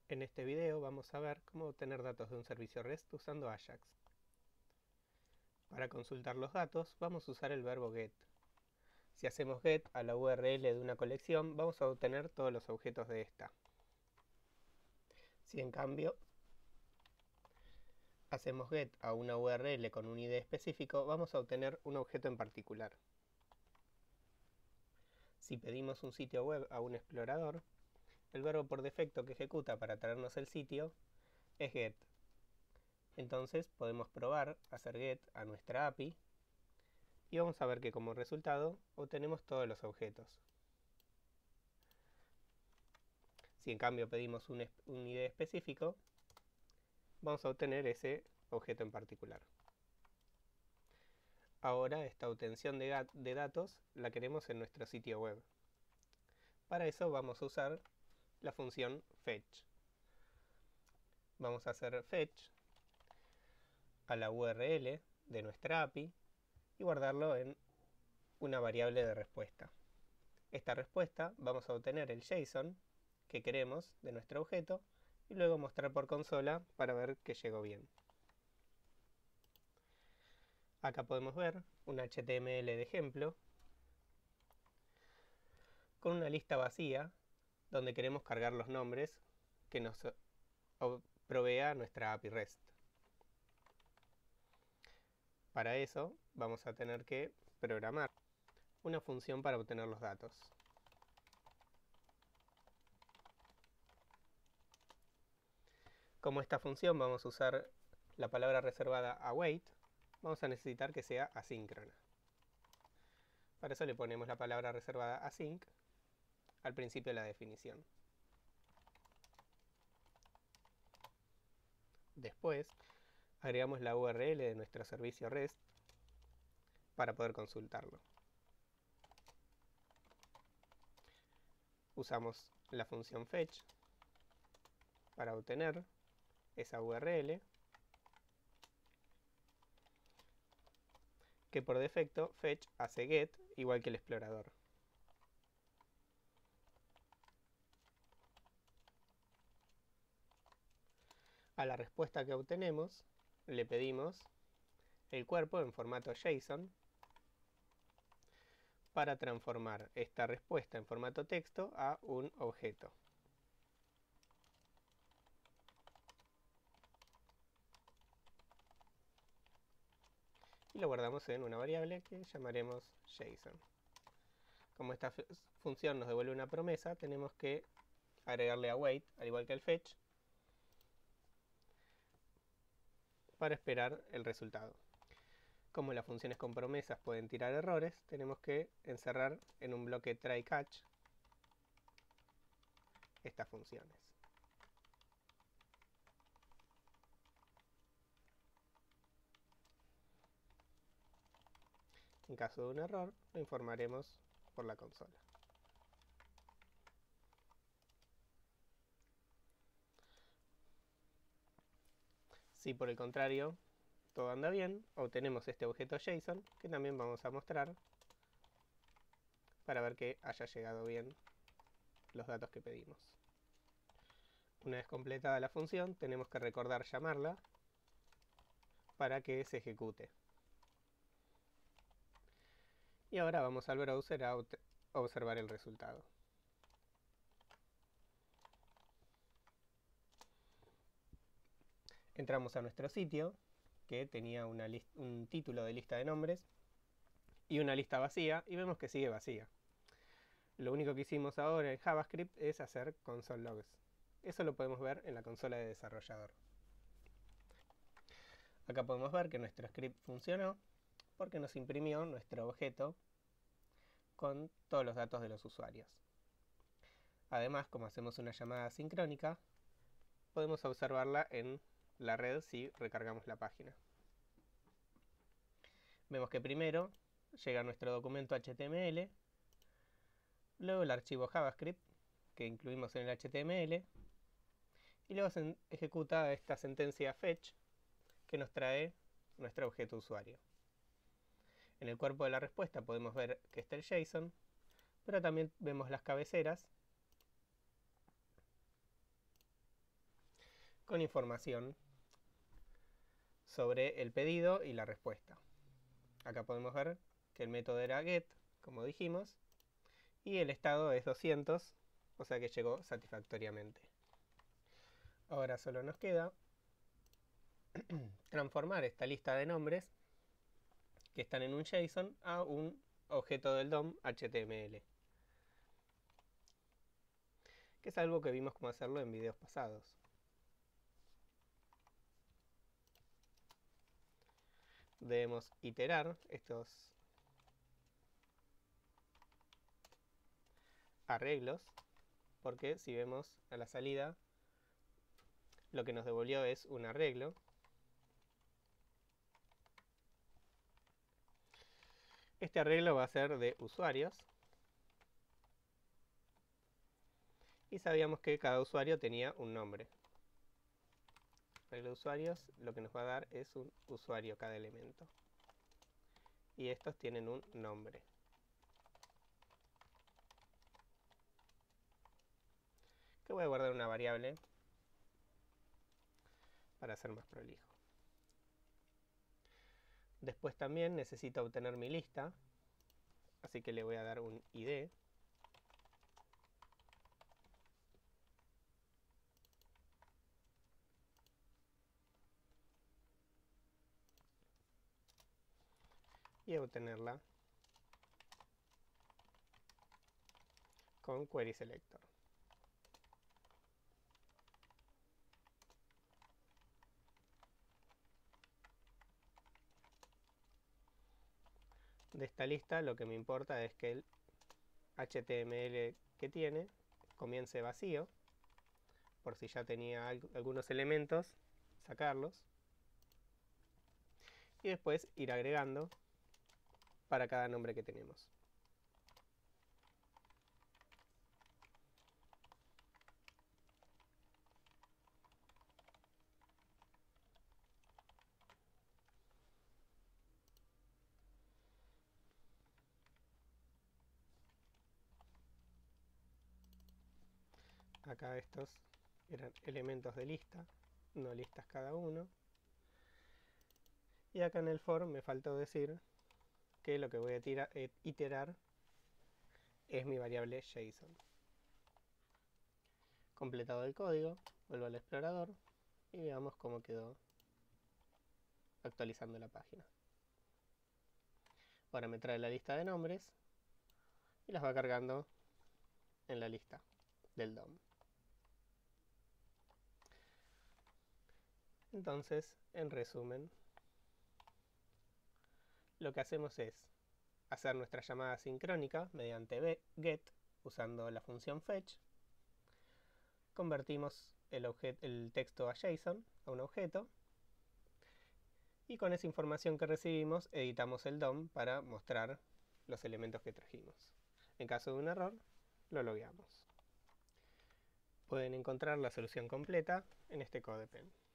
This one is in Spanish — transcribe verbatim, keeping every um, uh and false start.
En este video vamos a ver cómo obtener datos de un servicio REST usando Ajax. Para consultar los datos vamos a usar el verbo get. Si hacemos get a la U R L de una colección, vamos a obtener todos los objetos de esta. Si en cambio hacemos get a una U R L con un I D específico, vamos a obtener un objeto en particular. Si pedimos un sitio web a un explorador, el verbo por defecto que ejecuta para traernos el sitio es get. Entonces podemos probar hacer get a nuestra A P I y vamos a ver que como resultado obtenemos todos los objetos. Si en cambio pedimos un, un I D específico, vamos a obtener ese objeto en particular. Ahora esta obtención de, de datos la queremos en nuestro sitio web. Para eso vamos a usar la función fetch. Vamos a hacer fetch a la U R L de nuestra A P I y guardarlo en una variable de respuesta. Esta respuesta vamos a obtener el JSON que queremos de nuestro objeto y luego mostrar por consola para ver que llegó bien. Acá podemos ver un H T M L de ejemplo con una lista vacía donde queremos cargar los nombres que nos provea nuestra A P I REST. Para eso vamos a tener que programar una función para obtener los datos. Como esta función vamos a usar la palabra reservada await, vamos a necesitar que sea asíncrona. Para eso le ponemos la palabra reservada async al principio de la definición. Después agregamos la U R L de nuestro servicio REST para poder consultarlo. Usamos la función fetch para obtener esa U R L que por defecto fetch hace get igual que el explorador. A la respuesta que obtenemos le pedimos el cuerpo en formato JSON para transformar esta respuesta en formato texto a un objeto. Y lo guardamos en una variable que llamaremos JSON. Como esta función nos devuelve una promesa, tenemos que agregarle await, al igual que el fetch, para esperar el resultado. Como las funciones con promesas pueden tirar errores, tenemos que encerrar en un bloque try catch estas funciones. En caso de un error, lo informaremos por la consola. Si por el contrario todo anda bien, obtenemos este objeto JSON que también vamos a mostrar para ver que haya llegado bien los datos que pedimos. Una vez completada la función, tenemos que recordar llamarla para que se ejecute. Y ahora vamos al browser a observar el resultado. Entramos a nuestro sitio, que tenía una un título de lista de nombres y una lista vacía, y vemos que sigue vacía. Lo único que hicimos ahora en JavaScript es hacer console logs. Eso lo podemos ver en la consola de desarrollador. Acá podemos ver que nuestro script funcionó porque nos imprimió nuestro objeto con todos los datos de los usuarios. Además, como hacemos una llamada sincrónica, podemos observarla en la red si recargamos la página. Vemos que primero llega nuestro documento H T M L, luego el archivo JavaScript que incluimos en el H T M L y luego se ejecuta esta sentencia fetch que nos trae nuestro objeto usuario. En el cuerpo de la respuesta podemos ver que está el JSON, pero también vemos las cabeceras con información sobre el pedido y la respuesta. Acá podemos ver que el método era get, como dijimos, y el estado es doscientos, o sea que llegó satisfactoriamente. Ahora solo nos queda transformar esta lista de nombres que están en un JSON a un objeto del D O M H T M L, que es algo que vimos cómo hacerlo en videos pasados. Debemos iterar estos arreglos, porque si vemos a la salida, lo que nos devolvió es un arreglo. Este arreglo va a ser de usuarios. Y sabíamos que cada usuario tenía un nombre. Arreglo de usuarios, lo que nos va a dar es un usuario cada elemento. Y estos tienen un nombre. Que voy a guardar una variable para ser más prolijo. Después también necesito obtener mi lista, así que le voy a dar un I D. Y a obtenerla con Query Selector. De esta lista lo que me importa es que el H T M L que tiene comience vacío, por si ya tenía algunos elementos, sacarlos, y después ir agregando para cada nombre que tenemos. Acá estos eran elementos de lista, no listas cada uno. Y acá en el for me faltó decir que lo que voy a tira, eh, iterar es mi variable JSON. Completado el código, vuelvo al explorador y veamos cómo quedó actualizando la página. Ahora me trae la lista de nombres y las va cargando en la lista del D O M. Entonces, en resumen, lo que hacemos es hacer nuestra llamada sincrónica mediante get usando la función fetch. Convertimos el, el texto a JSON, a un objeto, y con esa información que recibimos editamos el D O M para mostrar los elementos que trajimos. En caso de un error, lo logueamos. Pueden encontrar la solución completa en este CodePen.